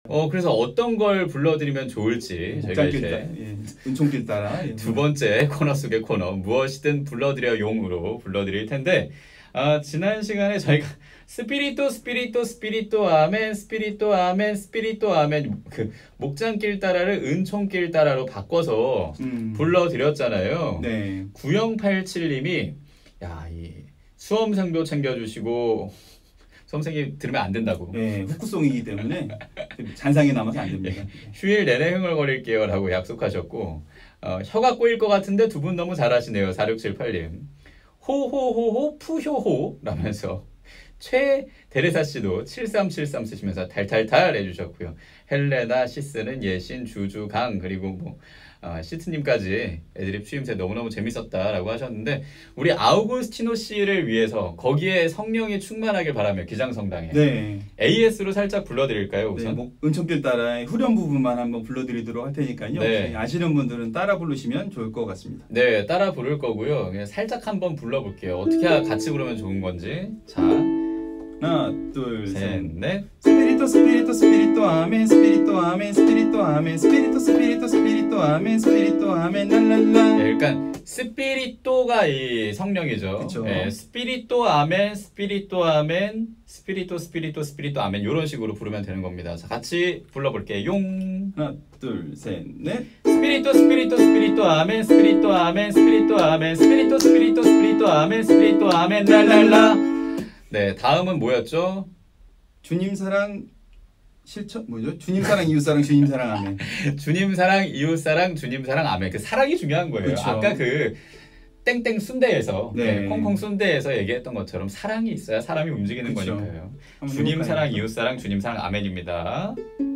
그래서 어떤 걸 불러드리면 좋을지 저희가 이제 은총길 따라 두 번째 코너 속의 코너 무엇이든 불러드려 용으로 불러드릴 텐데 지난 시간에 저희가 스피리토 스피리토 스피리토 아멘 스피리토 아멘 스피리토 아멘 그 목장길 따라를 은총길 따라로 바꿔서 불러드렸잖아요. 네. 9087님이 이 수험생도 챙겨주시고 수험생이 들으면 안 된다고. 네, 후크송이기 때문에 잔상이 남아서 안 됩니다. 휴일 내내 흥얼거릴게요 라고 약속하셨고 혀가 꼬일 것 같은데 두 분 너무 잘하시네요. 4678님. 호호호호 푸효호 라면서 최대레사 씨도 7373 쓰시면서 달달달 해주셨고요. 헬레나 시스는 예신 주주강 그리고 시트님까지 애드립 추임새 너무너무 재밌었다라고 하셨는데 우리 아우구스티노 씨를 위해서 거기에 성령이 충만하길 바라며 기장성당에 네. AS로 살짝 불러드릴까요 우선? 네, 은총길 따라의 후렴 부분만 한번 불러드리도록 할 테니까요. 네. 아시는 분들은 따라 부르시면 좋을 것 같습니다. 네, 따라 부를 거고요. 그냥 살짝 한번 불러볼게요. 어떻게 같이 부르면 좋은 건지. 자, 하나, 둘, 셋, 넷. 스피리토 스피리토 스피리토 아멘 스피리토 아멘 스피리토 아멘 스피리토 스피리토 스피리토 아멘 스피리토 아멘 랄랄라. 네, 그러니까 스피리토가 이 성령이죠. 그쵸. 네, 스피리토 아멘 스피리토 아멘 스피리토 스피리토 스피리토 아멘 이런 식으로 부르면 되는 겁니다. 자, 같이 불러볼게요. 용. 하나, 둘, 셋, 넷. 스피리토 스피리토 스피리토 아멘 스피리토 아멘 스피리토 아멘 스피리토 스피리토 스피리토 아멘 스피리토 아멘 랄랄라. 네, 다음은 뭐였죠? 주님 사랑 실천 뭐죠? 주님 사랑 이웃 사랑 주님 사랑 아멘. 주님 사랑 이웃 사랑 주님 사랑 아멘. 그 사랑이 중요한 거예요. 그쵸. 아까 그 땡땡 순대에서 네. 콩콩 순대에서 얘기했던 것처럼 사랑이 있어야 사람이 움직이는 그쵸. 거니까요. 한번 주님 해볼까요? 사랑 이웃 사랑 주님 사랑 아멘입니다.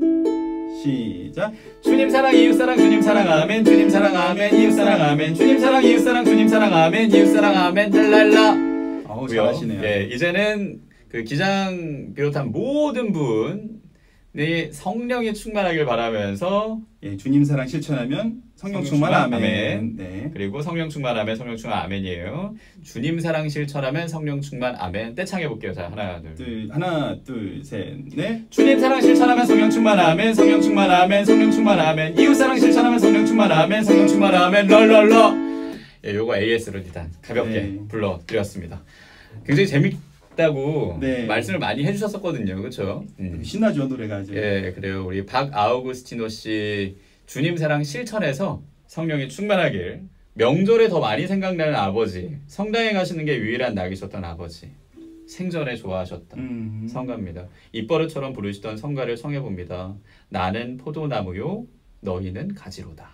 시작. 주님 사랑 이웃 사랑 주님 사랑 아멘 주님 사랑 아멘 이웃 사랑 아멘 주님 사랑 이웃 사랑 주님 사랑 아멘 이웃 사랑 아멘 랄랄라. 잘하시네요. 예, 이제는 그 기장 비롯한 모든 분이 성령이 충만하길 바라면서 예, 주님 사랑 실천하면 성령 충만 아멘. 아멘. 네. 그리고 성령 충만하면 성령 충만 아멘이에요. 주님 사랑 실천하면 성령 충만 아멘. 떼창해 볼게요. 자, 하나, 둘, 셋, 넷. 주님 사랑 실천하면 성령 충만 아멘. 성령 충만 아멘. 성령 충만 아멘. 이웃 사랑 실천하면 성령 충만 아멘. 성령 충만 아멘. 럴럴러. 예, 요거 AS로 일단 가볍게 네. 불러드렸습니다. 굉장히 재밌다고 네. 말씀을 많이 해주셨었거든요, 그렇죠? 신나죠 노래가 아주. 예, 그래요. 우리 박아우구스티노 씨 주님 사랑 실천해서 성령이 충만하길. 명절에 더 많이 생각나는 아버지, 성당에 가시는 게 유일한 낙이셨던 아버지, 생전에 좋아하셨던 성가입니다. 입버릇처럼 부르시던 성가를 청해봅니다. 나는 포도나무요, 너희는 가지로다.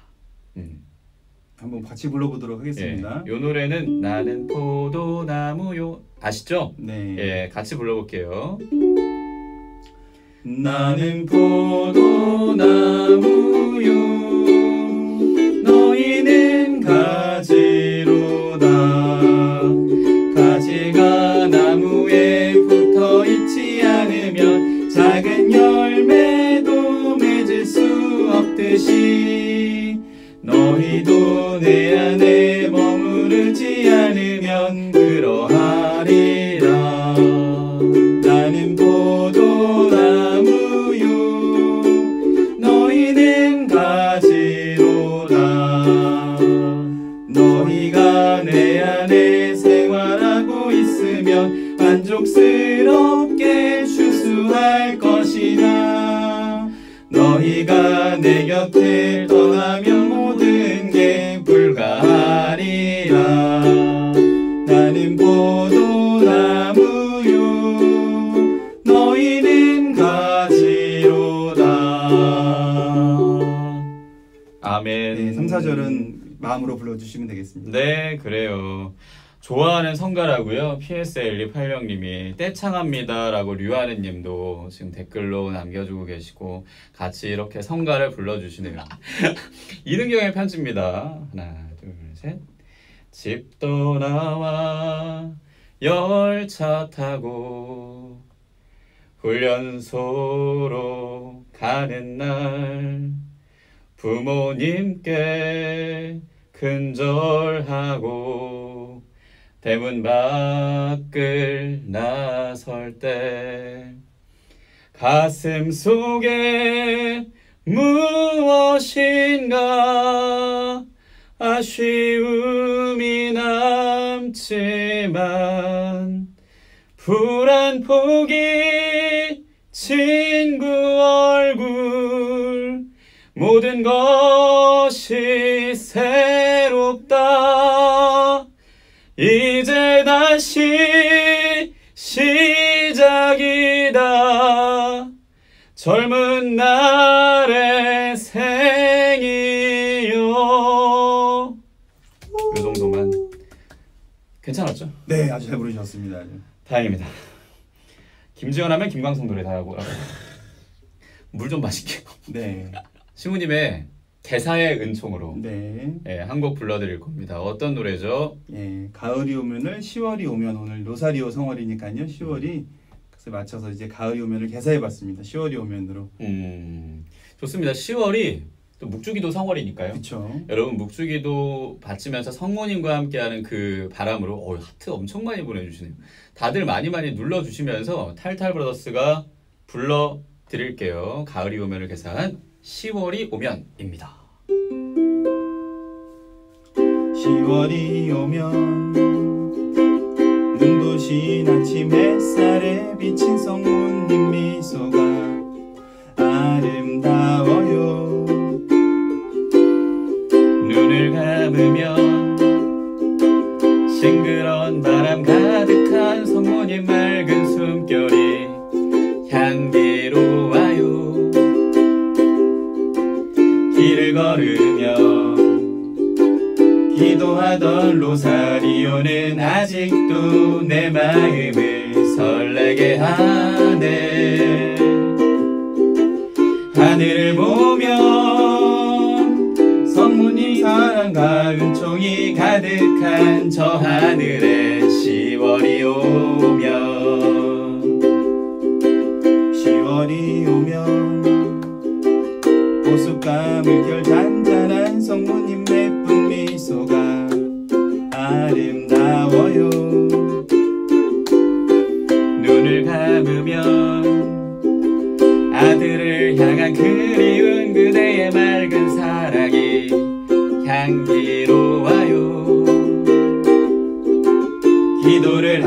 한번 같이 불러보도록 하겠습니다. 예, 이 노래는 나는 포도나무요 아시죠? 네. 예, 같이 불러볼게요. 나는 포도나무요, 너희는 가지로다. 가지가 나무에 붙어 있지 않으면 작은 열매도 맺을 수 없듯이 너희도 내 안에 머무르지 않으면 그러하리라. 나는 포도나무요, 너희는 가지로다. 너희가 내 안에 생활하고 있으면 만족스럽게 추수할 것이다. 너희가 내 곁을 떠나면 모든 게 불가하리라. 나는 포도나무요, 너희는 가지로다. 아멘. 네, 3, 4절은 마음으로 불러주시면 되겠습니다. 네, 그래요. 좋아하는 성가라고요. PSLE80님이 떼창합니다 라고 류하느님도 지금 댓글로 남겨주고 계시고 같이 이렇게 성가를 불러주시네요. 이능경의 편지입니다. 하나 둘 셋. 집 떠나와 열차 타고 훈련소로 가는 날 부모님께 근절하고 대문 밖을 나설 때 가슴 속에 무엇인가 아쉬움이 남지만 불안 포기 친구 얼굴 모든 것이 새롭다 이제 다시 시작이다 젊은 날의 생이요. 요 정도만 괜찮았죠? 네, 아주 잘 부르셨습니다. 아주. 다행입니다. 김지현 하면 김광석 노래 다 하고 물 좀 마실게요. 네. 신부님의 개사의 은총으로 네. 예, 한 곡 불러드릴 겁니다. 어떤 노래죠? 예, 가을이 오면을 10월이 오면 오늘 로사리오 성월이니까요. 10월이 그래서 맞춰서 이제 가을이 오면을 개사해봤습니다. 10월이 오면으로. 좋습니다. 10월이 또 묵주기도 성월이니까요. 그렇죠. 여러분 묵주기도 바치면서 성모님과 함께하는 그 바람으로 하트 엄청 많이 보내주시네요. 다들 많이 눌러주시면서 탈탈 브라더스가 불러드릴게요. 가을이 오면을 개사한 10월이 오면입니다. 10월이 오면 눈부신 아침 햇살에 비친 성모님 미소가 아름다워요. 눈을 감으면 싱그러운 바람 가득한 성모님 맑은 숨결이 향기로워요. 길을 걸으며 기도하던 로사리오는 아직도 내 마음을 설레게 하네. 하늘을 보면 성모님 사랑과 은총이 가득한 저 하늘에 10월이 오면 10월이 오면 보습감을 결 잔잔한 성모님 예쁜 미소가 아름다워요. 눈을 감으면 아들을 향한 그리운 그대의 맑은 사랑이 향기로워요. 기도를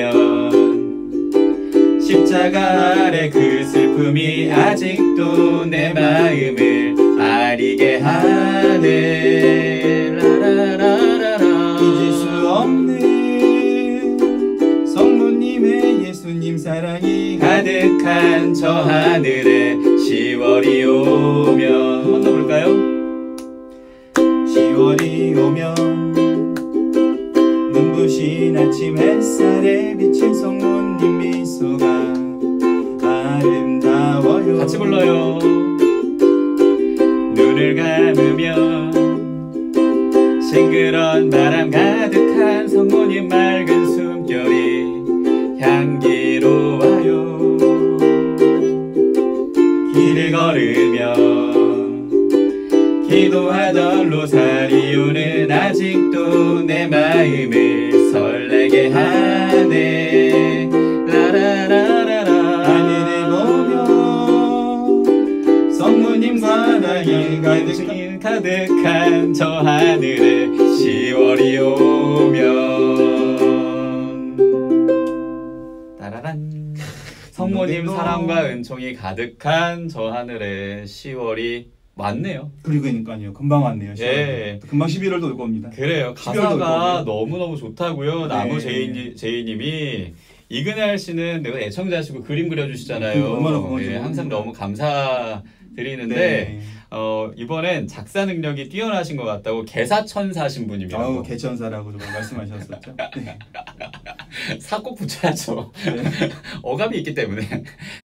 하면 십자가 아래 그 슬픔이 아직도 내 마음을 아리게 하네. 라라라라라. 잊을 수 없는 성모님의 예수님 사랑이 가득한 저 하늘에 10월이 오면 한 번 더 볼까요? 10월이 오면 눈부신 아침 햇살에 비친 성모님 미소가 아름다워요. 같이 불러요. 눈을 감으면 싱그러운 바람 가득한 성모님 맑은 숨결이 향기로워요. 길을 걸으면 기도하던 로사리오는 아직도 내 마음을 설레게 하네. 라라라라라. 하늘을 보면 성모님 사랑이 가득한 저 하늘에 10월이 오면 따라란. 성모님 사랑과 은총이 가득한 저 하늘에 10월이 왔네요. 그러니까요. 금방 왔네요. 10월. 예. 금방 11월도 올 겁니다. 그래요. 12월도 가사가 올 거고요. 너무너무 좋다고요. 나무 네. 제이님이 이근할 씨는 내가 애청자시고 그림 그려주시잖아요. 얼마나 고마워요. 예, 항상 너무 감사드리는데 네. 이번엔 작사 능력이 뛰어나신 것 같다고 개사천사신 분이라고. 아우 개천사라고 좀 말씀하셨었죠. 네. 사 꼭 붙여야죠. 네. 어감이 있기 때문에.